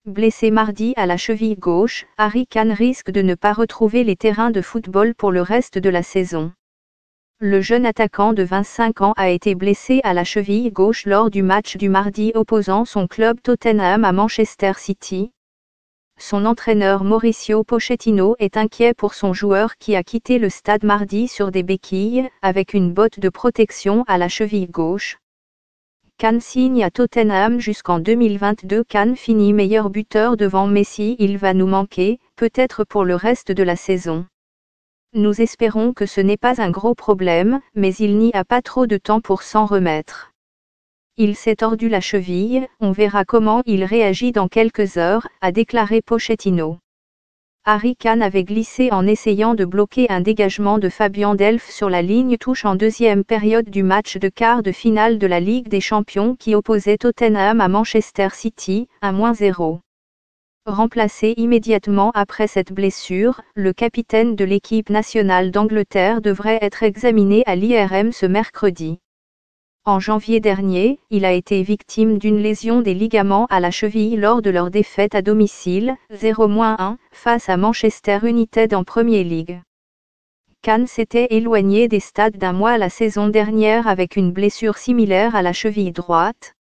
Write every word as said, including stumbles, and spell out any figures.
Blessé mardi à la cheville gauche, Harry Kane risque de ne pas retrouver les terrains de football pour le reste de la saison. Le jeune attaquant de vingt-cinq ans a été blessé à la cheville gauche lors du match du mardi opposant son club Tottenham à Manchester City. Son entraîneur Mauricio Pochettino est inquiet pour son joueur qui a quitté le stade mardi sur des béquilles, avec une botte de protection à la cheville gauche. Kane signe à Tottenham jusqu'en deux mille vingt-deux. Kane finit meilleur buteur devant Messi. Il va nous manquer, peut-être pour le reste de la saison. Nous espérons que ce n'est pas un gros problème, mais il n'y a pas trop de temps pour s'en remettre. Il s'est tordu la cheville, on verra comment il réagit dans quelques heures, a déclaré Pochettino. Harry Kane avait glissé en essayant de bloquer un dégagement de Fabian Delph sur la ligne touche en deuxième période du match de quart de finale de la Ligue des Champions qui opposait Tottenham à Manchester City, un à zéro. Remplacé immédiatement après cette blessure, le capitaine de l'équipe nationale d'Angleterre devrait être examiné à l'I R M ce mercredi. En janvier dernier, il a été victime d'une lésion des ligaments à la cheville lors de leur défaite à domicile, zéro à un, face à Manchester United en Premier League. Kane s'était éloigné des stades d'un mois la saison dernière avec une blessure similaire à la cheville droite.